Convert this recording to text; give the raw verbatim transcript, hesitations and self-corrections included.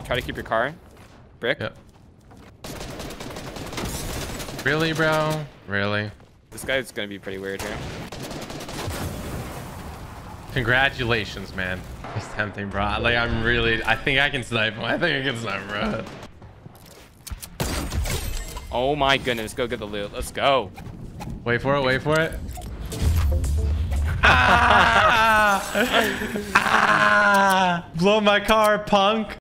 try to keep your car. Brick. Yep. Really, bro? Really? This guy's gonna be pretty weird here. Congratulations, man. It's tempting, bro. Like, I'm really... I think I can snipe him. I think I can snipe him, bro. Oh my goodness. Go get the loot. Let's go. Wait for it. Wait for it. Ah! Ah! Blow my car, punk.